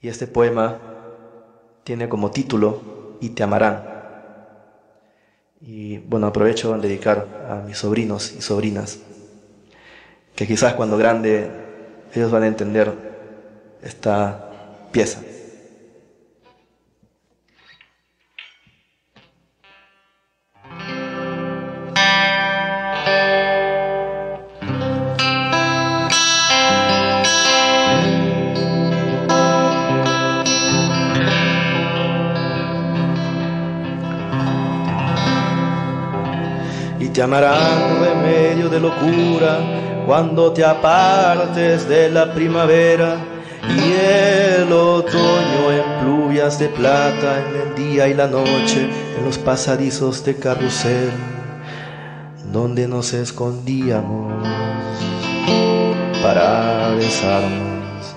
Y este poema tiene como título Y te amarán. Y bueno, aprovecho en dedicar a mis sobrinos y sobrinas, que quizás cuando grande ellos van a entender esta pieza. Y te amarán remedio de locura cuando te apartes de la primavera y el otoño en pluvias de plata, en el día y la noche, en los pasadizos de carrusel donde nos escondíamos para besarnos.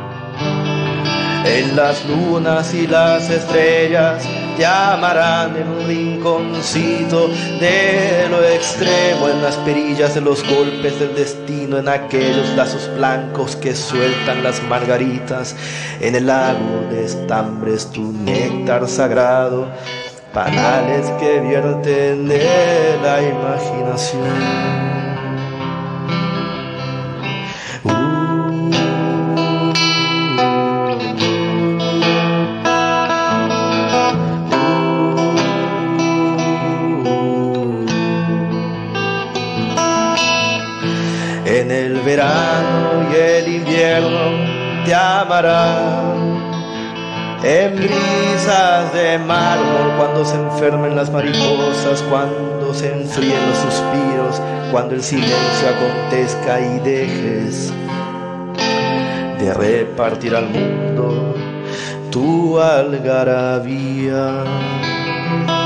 En las lunas y las estrellas te amarán en un rinconcito de lo extremo, en las perillas de los golpes del destino, en aquellos lazos blancos que sueltan las margaritas, en el lago de estambres tu néctar sagrado, panales que vierten de la imaginación. En el verano y el invierno te amarán, en brisas de mármol cuando se enfermen las mariposas, cuando se enfríen los suspiros, cuando el silencio acontezca y dejes de repartir al mundo tu algarabía.